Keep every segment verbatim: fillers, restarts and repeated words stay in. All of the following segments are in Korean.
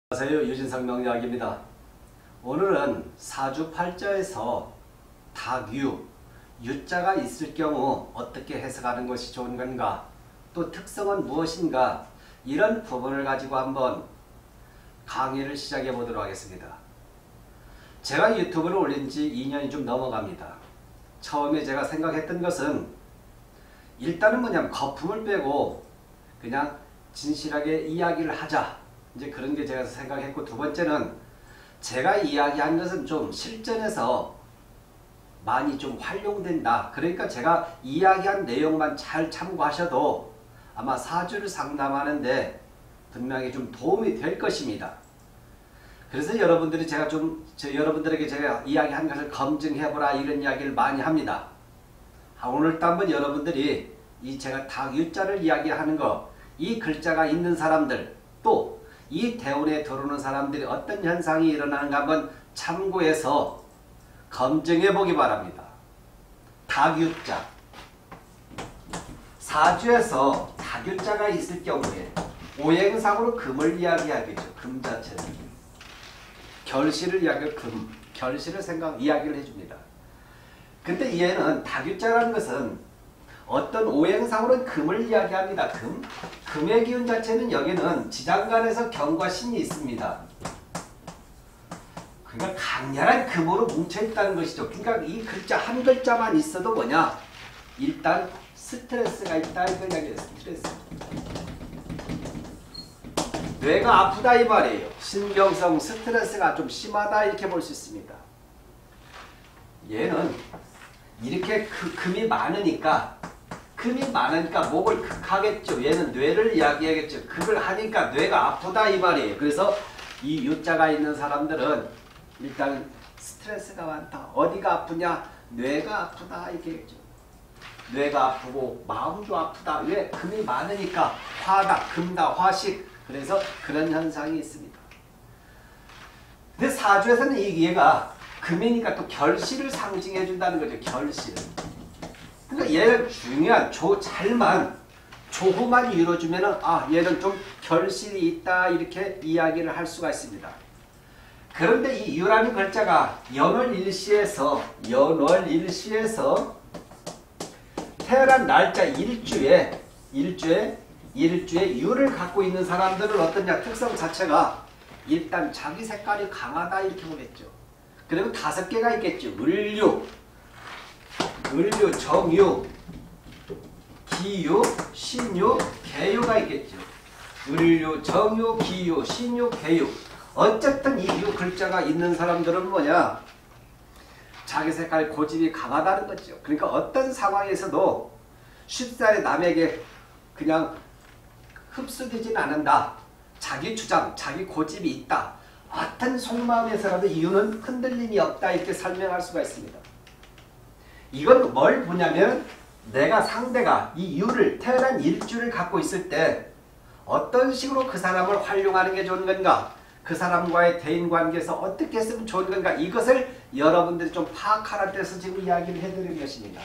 안녕하세요. 유진상 명리학입니다. 오늘은 사주팔자에서 닭유, 유자가 있을 경우 어떻게 해석하는 것이 좋은 건가, 또 특성은 무엇인가, 이런 부분을 가지고 한번 강의를 시작해 보도록 하겠습니다. 제가 유튜브를 올린 지 이 년이 좀 넘어갑니다. 처음에 제가 생각했던 것은 일단은 뭐냐면 거품을 빼고 그냥 진실하게 이야기를 하자, 이제 그런 게 제가 생각했고, 두 번째는 제가 이야기한 것은 좀 실전에서 많이 좀 활용된다. 그러니까 제가 이야기한 내용만 잘 참고하셔도 아마 사주를 상담하는데 분명히 좀 도움이 될 것입니다. 그래서 여러분들이 제가 좀 저 여러분들에게 제가 이야기한 것을 검증해보라, 이런 이야기를 많이 합니다. 오늘도 한번 여러분들이 이 제가 닭유자를 이야기하는 거, 이 글자가 있는 사람들, 또 이 대운에 들어오는 사람들이 어떤 현상이 일어나는가 한번 참고해서 검증해 보기 바랍니다. 닭유자. 사주에서 닭유자가 있을 경우에 오행상으로 금을 이야기하겠죠. 금 자체는. 결실을 이야기할 금. 결실을 생각, 이야기를 해줍니다. 근데 얘는 닭유자라는 것은 어떤 오행상으로는 금을 이야기합니다. 금. 금의 기운 자체는 여기는 지장간에서 경과 신이 있습니다. 그러니까 강렬한 금으로 뭉쳐있다는 것이죠. 그러니까 이 글자 한 글자만 있어도 뭐냐? 일단 스트레스가 있다, 이걸 이야기해요. 스트레스. 뇌가 아프다 이 말이에요. 신경성 스트레스가 좀 심하다, 이렇게 볼 수 있습니다. 얘는 이렇게 그 금이 많으니까 금이 많으니까 목을 극하겠죠. 얘는 뇌를 이야기하겠죠. 극을 하니까 뇌가 아프다 이 말이에요. 그래서 이 유자가 있는 사람들은 일단 스트레스가 많다. 어디가 아프냐? 뇌가 아프다, 이게죠. 뇌가 아프고 마음도 아프다. 왜? 금이 많으니까 화다, 금다, 화식. 그래서 그런 현상이 있습니다. 근데 사주에서는 이 얘가 금이니까 또 결실을 상징해 준다는 거죠. 결실. 그러니까 얘는 중요한 조 잘만 조후만 이루어주면은 아 얘는 좀 결실이 있다, 이렇게 이야기를 할 수가 있습니다. 그런데 이 유라는 글자가 연월일시에서 연월일시에서 태어난 날짜 일주에 일주에 일주에 유를 갖고 있는 사람들은 어떠냐? 특성 자체가 일단 자기 색깔이 강하다, 이렇게 보겠죠. 그리고 다섯 개가 있겠죠. 을유, 을유, 정유, 기유, 신유, 개유가 있겠죠. 을유, 정유, 기유, 신유, 개유. 어쨌든 이 유 글자가 있는 사람들은 뭐냐? 자기 색깔 고집이 강하다는 거죠. 그러니까 어떤 상황에서도 쉽사리 남에게 그냥 흡수되진 않는다. 자기 주장, 자기 고집이 있다. 어떤 속마음에서라도 이유는 흔들림이 없다, 이렇게 설명할 수가 있습니다. 이건 뭘 보냐면 내가 상대가 이 유를 태어난 일주를 갖고 있을 때 어떤 식으로 그 사람을 활용하는 게 좋은 건가, 그 사람과의 대인관계에서 어떻게 했으면 좋은 건가, 이것을 여러분들이 좀 파악하라는 데서 지금 이야기를 해드리는 것입니다.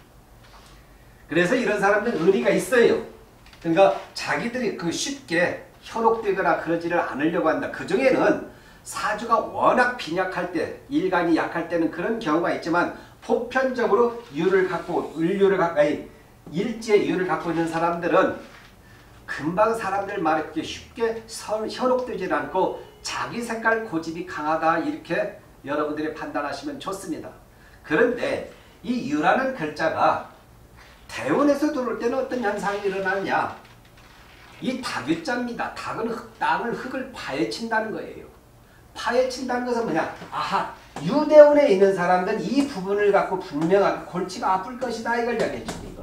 그래서 이런 사람들은 의리가 있어요. 그러니까 자기들이 그 쉽게 현혹되거나 그러지를 않으려고 한다. 그 중에는 사주가 워낙 빈약할 때, 일간이 약할 때는 그런 경우가 있지만 보편적으로 유를 갖고, 을유를 갖고, 아니, 일지의 유를 갖고 있는 사람들은 금방 사람들 말에 그렇게 쉽게 현혹되지 않고 자기 색깔 고집이 강하다, 이렇게 여러분들이 판단하시면 좋습니다. 그런데 이 유라는 글자가 대운에서 들어올 때는 어떤 현상이 일어나느냐? 이 닭유자입니다. 닭은 흙, 땅을, 흙을 파헤친다는 거예요. 파헤친다는 것은 뭐냐? 아하, 유대운에 있는 사람들은 이 부분을 갖고 분명하게 골치가 아플 것이다, 이걸 이야기해주죠. 이거.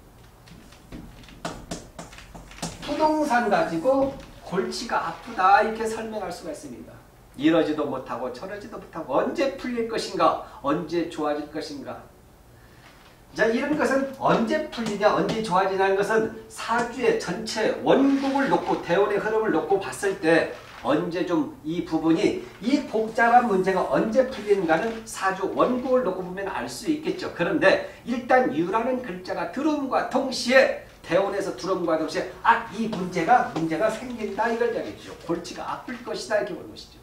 부동산 가지고 골치가 아프다, 이렇게 설명할 수가 있습니다. 이러지도 못하고 저러지도 못하고 언제 풀릴 것인가, 언제 좋아질 것인가. 자, 이런 것은 언제 풀리냐, 언제 좋아지냐는 것은 사주의 전체 원국을 놓고, 대운의 흐름을 놓고 봤을 때 언제 좀 이 부분이, 이 복잡한 문제가 언제 풀리는가는 사주 원국을 놓고 보면 알 수 있겠죠. 그런데 일단 유라는 글자가 들어옴과 동시에 대운에서 들어옴과 동시에 아, 이 문제가 문제가 생긴다 이걸 이야기죠. 골치가 아플 것이다 이렇게 보는 것이죠.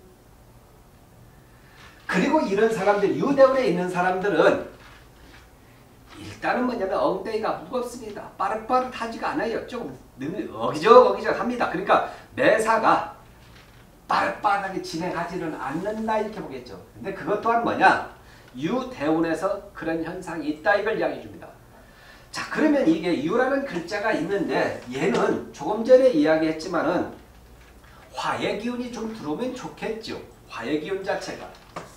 그리고 이런 사람들, 유대운에 있는 사람들은 일단은 뭐냐면 엉덩이가 무겁습니다. 빠릇빠릇하지가 않아요. 조금 어기적 어기적 합니다. 그러니까 매사가 빠릇빠릇하게 진행하지는 않는다 이렇게 보겠죠. 근데 그것 또한 뭐냐? 유대운에서 그런 현상이 있다 이걸 이야기해 줍니다. 자, 그러면 이게 유라는 글자가 있는데 얘는 조금 전에 이야기했지만은 화의 기운이 좀 들어오면 좋겠죠. 화의 기운 자체가.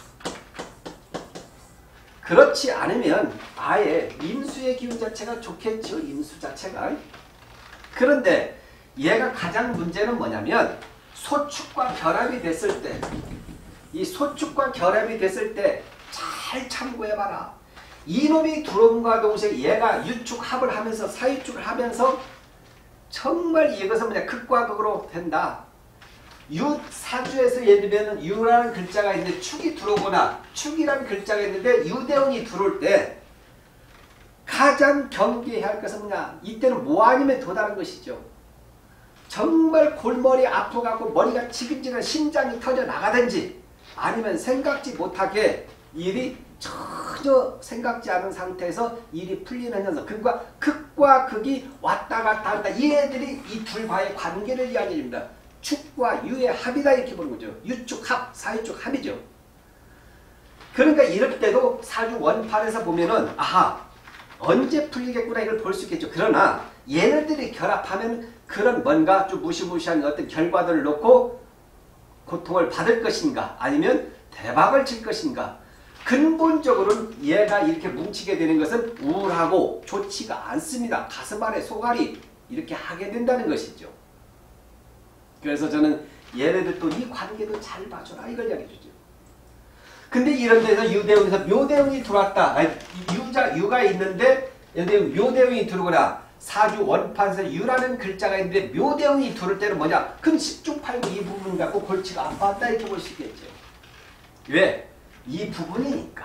그렇지 않으면 아예 임수의 기운 자체가 좋겠죠. 임수 자체가. 그런데 얘가 가장 문제는 뭐냐면 소축과 결합이 됐을 때, 이 소축과 결합이 됐을 때 잘 참고해봐라. 이놈이 들어옴과 동시에 얘가 유축합을 하면서 사유축을 하면서 정말 이것은 뭐냐 극과 극으로 된다. 유 사주에서 예를 들면 유라는 글자가 있는데 축이 들어오거나 축이라는 글자가 있는데 유대운이 들어올 때 가장 경계해야 할 것은 뭐냐? 이때는 뭐 아니면 도다는 것이죠. 정말 골머리 아프갖고 머리가 지근지근 심장이 터져 나가든지 아니면 생각지 못하게 일이 전혀 생각지 않은 상태에서 일이 풀리는 현상. 그러니까 극과 극이 왔다 갔다 한다. 이 애들이 이 둘과의 관계를 이야기합니다. 축과 유의 합이다 이렇게 보는 거죠. 유축합, 사유축 합이죠. 그러니까 이럴 때도 사주 원판에서 보면은 아하 언제 풀리겠구나 이걸 볼 수 있겠죠. 그러나 얘네들이 결합하면 그런 뭔가 좀 무시무시한 어떤 결과들을 놓고 고통을 받을 것인가 아니면 대박을 칠 것인가. 근본적으로는 얘가 이렇게 뭉치게 되는 것은 우울하고 좋지가 않습니다. 가슴 안에 소갈이 이렇게 하게 된다는 것이죠. 그래서 저는 얘네들 또 이 관계도 잘 봐줘라 이걸 이야기해 주죠. 근데 이런 데서 유대운에서 묘대운이 들어왔다. 아니, 유자, 유가 있는데 예를 들면 묘대운이 들어오거나 사주 원판에서 유라는 글자가 있는데 묘대운이 들어올 때는 뭐냐? 그럼 십중팔구 이 부분 갖고 골치가 아팠다 이렇게 볼 수 있겠죠. 왜? 이 부분이니까.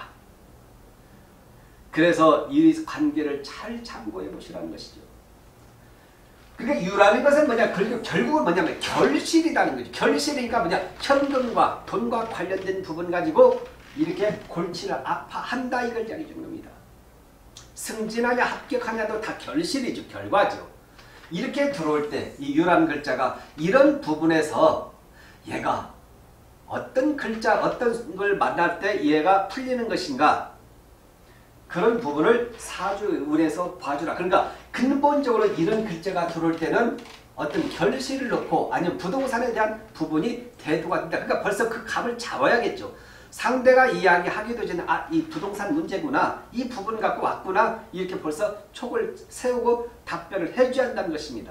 그래서 이 관계를 잘 참고해 보시라는 것이죠. 그러니까 유라는 것은 뭐냐? 결국은 뭐냐면 결실이라는 거죠. 결실이니까 뭐냐? 현금과 돈과 관련된 부분 가지고 이렇게 골치를 아파한다 이걸 이야기해 주는 겁니다. 승진하냐 합격하냐도 다 결실이죠. 결과죠. 이렇게 들어올 때 이 유라는 글자가 이런 부분에서 얘가 어떤 글자 어떤 걸 만날 때 얘가 풀리는 것인가 그런 부분을 사주운에서 봐주라. 그러니까 근본적으로 이런 글자가 들어올 때는 어떤 결실을 놓고 아니면 부동산에 대한 부분이 대두가 된다. 그러니까 벌써 그 감을 잡아야겠죠. 상대가 이야기하기도 전에 아, 이 부동산 문제구나. 이 부분 갖고 왔구나. 이렇게 벌써 촉을 세우고 답변을 해줘야 한다는 것입니다.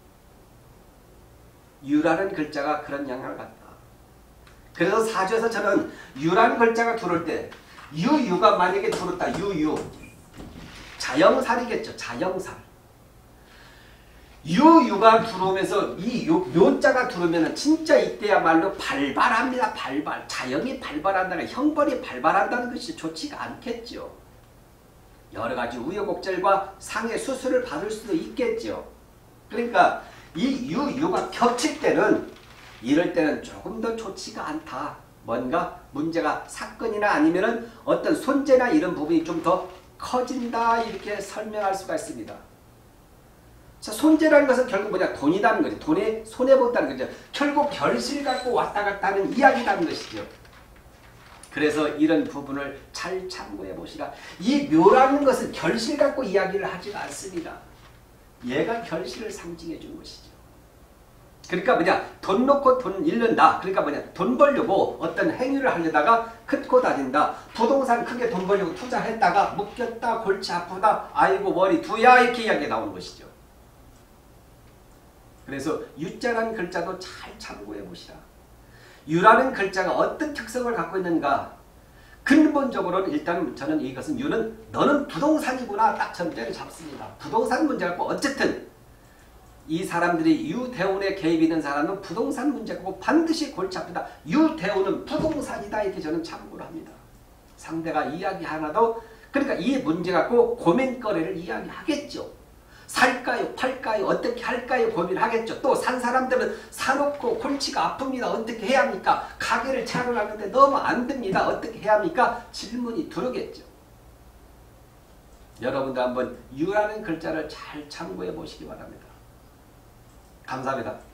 유라는 글자가 그런 영향을 갖다. 그래서 사주에서 저는 유라는 글자가 들어올 때 유유가 만약에 들었다. 유유. 자영살이겠죠. 자영살. 유유가 들어오면서 이 요, 묘자가 들어오면 진짜 이때야말로 발발합니다. 발발. 자영이 발발한다는 형벌이 발발한다는 것이 좋지가 않겠죠. 여러 가지 우여곡절과 상해 수술을 받을 수도 있겠죠. 그러니까 이 유유가 겹칠 때는 이럴 때는 조금 더 좋지가 않다. 뭔가 문제가 사건이나 아니면은 어떤 손재나 이런 부분이 좀 더 커진다 이렇게 설명할 수가 있습니다. 자, 손재라는 것은 결국 뭐냐? 돈이라는 거죠. 돈에 손해본다는 거죠. 결국 결실 갖고 왔다 갔다 하는 이야기라는 것이죠. 그래서 이런 부분을 잘 참고해 보시라. 이 묘라는 것은 결실 갖고 이야기를 하지가 않습니다. 얘가 결실을 상징해 준 것이죠. 그러니까 뭐냐? 돈 놓고 돈 잃는다. 그러니까 뭐냐? 돈 벌려고 어떤 행위를 하려다가 큰코 다진다. 부동산 크게 돈 벌려고 투자했다가 묶였다. 골치 아프다. 아이고 머리 두야 이렇게 이야기가 나오는 것이죠. 그래서 유자라는 글자도 잘 참고해 보시라. 유라는 글자가 어떤 특성을 갖고 있는가? 근본적으로는 일단 저는 이것은 유는 너는 부동산이구나 딱 전제를 잡습니다. 부동산 문제 갖고 어쨌든 이 사람들이 유대운에 개입 있는 사람은 부동산 문제고 반드시 골치 아프다. 유대운은 부동산이다 이렇게 저는 참고를 합니다. 상대가 이야기 하나도 그러니까 이 문제 갖고 고민거리를 이야기하겠죠. 살까요? 팔까요? 어떻게 할까요? 고민하겠죠. 또 산 사람들은 사놓고 골치가 아픕니다. 어떻게 해야 합니까? 가게를 차려가는데 너무 안 됩니다. 어떻게 해야 합니까? 질문이 들어오겠죠. 여러분도 한번 유라는 글자를 잘 참고해 보시기 바랍니다. 감사합니다.